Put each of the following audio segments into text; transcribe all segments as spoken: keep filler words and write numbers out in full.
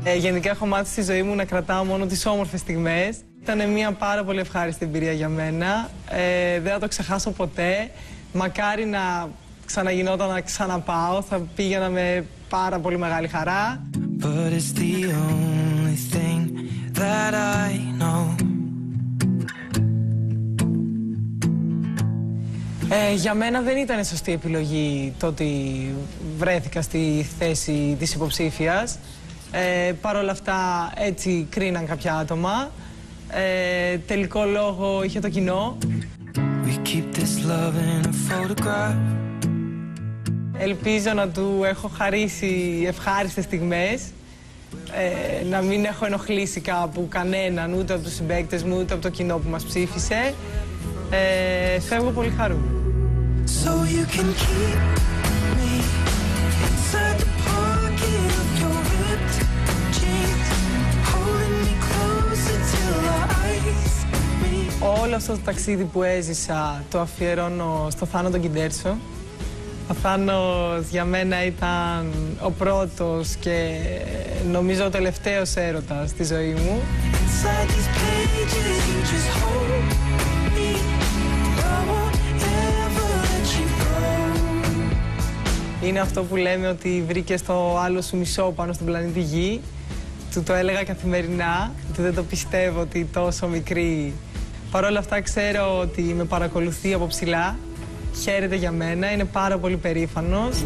Ε, γενικά έχω μάθει στη ζωή μου να κρατάω μόνο τις όμορφες στιγμές. Ήταν μια πάρα πολύ ευχάριστη εμπειρία για μένα. Ε, δεν θα το ξεχάσω ποτέ. Μακάρι να ξαναγινόταν να ξαναπάω. Θα πήγαινα με πάρα πολύ μεγάλη χαρά. But it's the only thing that I know. Ε, για μένα δεν ήταν σωστή επιλογή το ότι βρέθηκα στη θέση της υποψήφιας. Ε, Παρ' όλα αυτά έτσι κρίναν κάποια άτομα. Ε, τελικό λόγο είχε το κοινό. We keep this love in a photograph. Ελπίζω να του έχω χαρίσει ευχάριστες στιγμές. Ε, να μην έχω ενοχλήσει κάπου κανέναν, ούτε από τους συμπαίκτες μου, ούτε από το κοινό που μας ψήφισε. Ε, φεύγω πολύ χαρούμενη. So you can keep me inside the pocket of your ripped jeans, holding me closer till our eyes meet. Όλο αυτό το ταξίδι που έζησα το αφιερώνω στο Θάνο τον Κιντέρσο. Ο Θάνος για μένα ήταν ο πρώτος και νομίζω ο τελευταίος έρωτας στη ζωή μου. Inside these pages you just hold me. I won't ever let you go. Είναι αυτό που λέμε ότι βρήκε το άλλο σου μισό πάνω στον πλανήτη Γη. Του το έλεγα καθημερινά, ότι δεν το πιστεύω ότι τόσο μικρή. Παρ' όλα αυτά ξέρω ότι με παρακολουθεί από ψηλά. Χαίρεται για μένα, είναι πάρα πολύ περήφανος.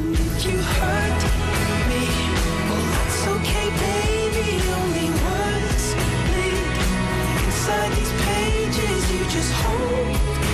Inside these pages you just hold